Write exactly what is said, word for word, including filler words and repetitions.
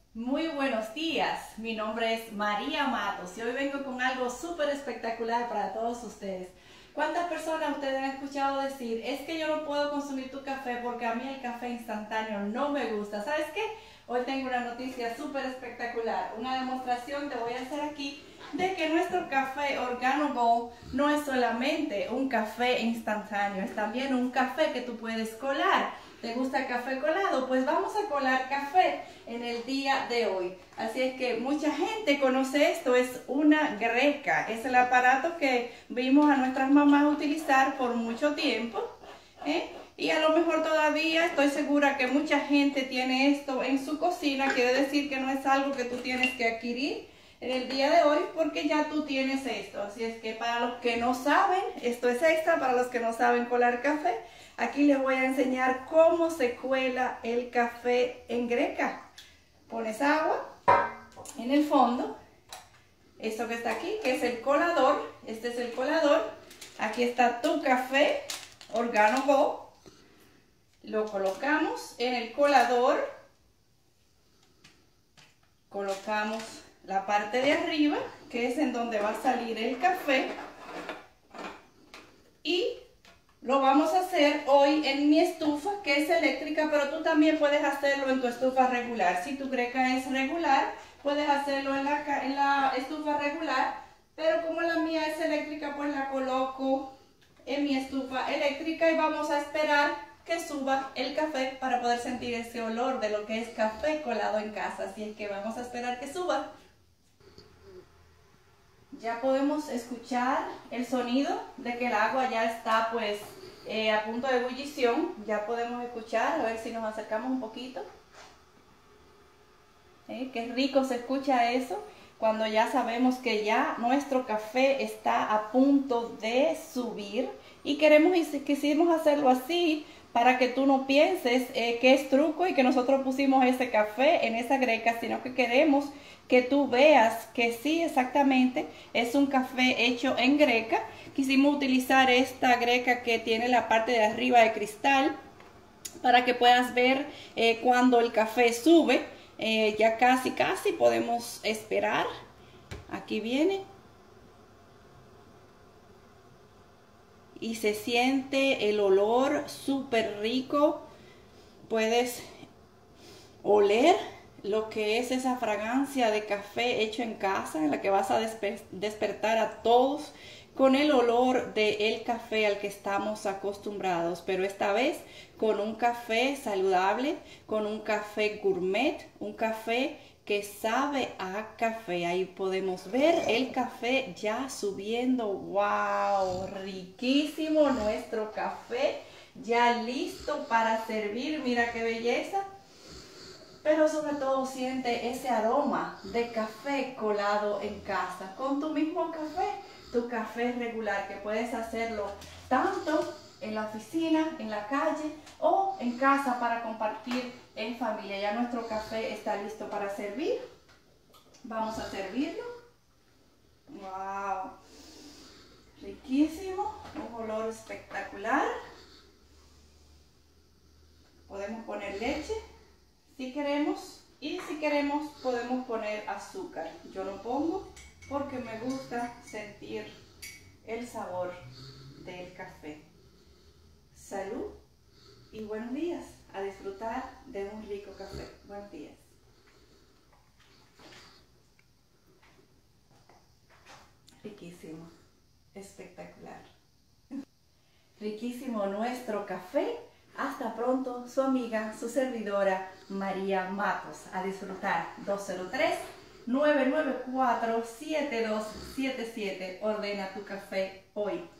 Muy buenos días, mi nombre es María Matos y hoy vengo con algo súper espectacular para todos ustedes. ¿Cuántas personas ustedes han escuchado decir, es que yo no puedo consumir tu café porque a mí el café instantáneo no me gusta? ¿Sabes qué? Hoy tengo una noticia súper espectacular, una demostración te voy a hacer aquí de que nuestro café Organo-Go no es solamente un café instantáneo, es también un café que tú puedes colar. ¿Te gusta el café colado? Pues vamos a colar café en el día de hoy. Así es que mucha gente conoce esto, es una greca. Es el aparato que vimos a nuestras mamás utilizar por mucho tiempo, ¿eh? Y a lo mejor todavía estoy segura que mucha gente tiene esto en su cocina. Quiere decir que no es algo que tú tienes que adquirir en el día de hoy porque ya tú tienes esto. Así es que para los que no saben, esto es extra, para los que no saben colar café, aquí les voy a enseñar cómo se cuela el café en greca. Pones agua en el fondo, esto que está aquí, que es el colador, este es el colador, aquí está tu café Organo-Go, lo colocamos en el colador, colocamos la parte de arriba, que es en donde va a salir el café, y lo vamos a hacer hoy en mi estufa, que es eléctrica, pero tú también puedes hacerlo en tu estufa regular. Si tu greca es regular, puedes hacerlo en la, en la estufa regular, pero como la mía es eléctrica, pues la coloco en mi estufa eléctrica y vamos a esperar que suba el café para poder sentir ese olor de lo que es café colado en casa. Así es que vamos a esperar que suba. Ya podemos escuchar el sonido de que el agua ya está pues eh, a punto de ebullición. Ya podemos escuchar, a ver si nos acercamos un poquito. ¿Eh? Qué rico se escucha eso cuando ya sabemos que ya nuestro café está a punto de subir. Y queremos y quisimos hacerlo así para que tú no pienses eh, que es truco y que nosotros pusimos ese café en esa greca, sino que queremos que tú veas que sí, exactamente, es un café hecho en greca. Quisimos utilizar esta greca que tiene la parte de arriba de cristal para que puedas ver eh, cuando el café sube. Eh, ya casi, casi podemos esperar. Aquí viene. Y se siente el olor súper rico. Puedes oler lo que es esa fragancia de café hecho en casa, en la que vas a desper despertar a todos con el olor del café al que estamos acostumbrados, pero esta vez con un café saludable, con un café gourmet, un café que sabe a café. Ahí podemos ver el café ya subiendo. ¡Wow! Riquísimo nuestro café, ya listo para servir. Mira qué belleza. Pero sobre todo siente ese aroma de café colado en casa, con tu mismo café, tu café regular, que puedes hacerlo tanto en la oficina, en la calle o en casa para compartir en familia. Ya nuestro café está listo para servir. Vamos a servirlo. ¡Wow! Riquísimo, un olor espectacular. Podemos poner leche si queremos, y si queremos podemos poner azúcar. Yo lo pongo porque me gusta sentir el sabor del café. Salud y buenos días. A disfrutar de un rico café. Buenos días. Riquísimo, espectacular. Riquísimo nuestro café. Hasta pronto, su amiga, su servidora María Matos. A disfrutar. Dos cero tres, nueve nueve cuatro, siete dos siete siete. Ordena tu café hoy.